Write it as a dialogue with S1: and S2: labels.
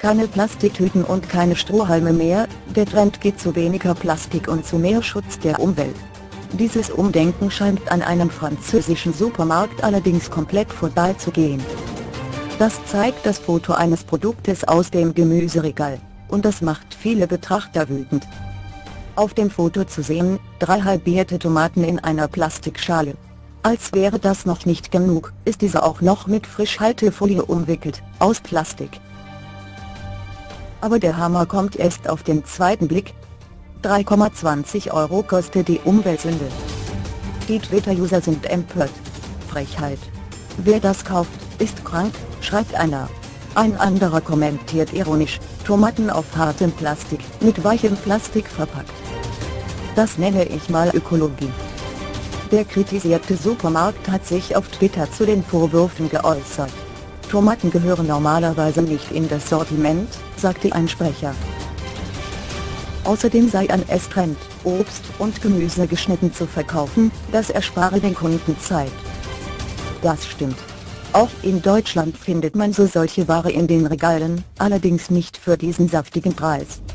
S1: Keine Plastiktüten und keine Strohhalme mehr, der Trend geht zu weniger Plastik und zu mehr Schutz der Umwelt. Dieses Umdenken scheint an einem französischen Supermarkt allerdings komplett vorbeizugehen. Das zeigt das Foto eines Produktes aus dem Gemüseregal, und das macht viele Betrachter wütend. Auf dem Foto zu sehen, 3 halbierte Tomaten in einer Plastikschale. Als wäre das noch nicht genug, ist diese auch noch mit Frischhaltefolie umwickelt, aus Plastik. Aber der Hammer kommt erst auf den zweiten Blick. 3,20 € kostet die Umweltsünde. Die Twitter-User sind empört. Frechheit. Wer das kauft, ist krank, schreibt einer. Ein anderer kommentiert ironisch, Tomaten auf hartem Plastik, mit weichem Plastik verpackt. Das nenne ich mal Ökologie. Der kritisierte Supermarkt hat sich auf Twitter zu den Vorwürfen geäußert. Tomaten gehören normalerweise nicht in das Sortiment, sagte ein Sprecher. Außerdem sei ein Esstrend, Obst und Gemüse geschnitten zu verkaufen, das erspare den Kunden Zeit. Das stimmt. Auch in Deutschland findet man solche Ware in den Regalen, allerdings nicht für diesen saftigen Preis.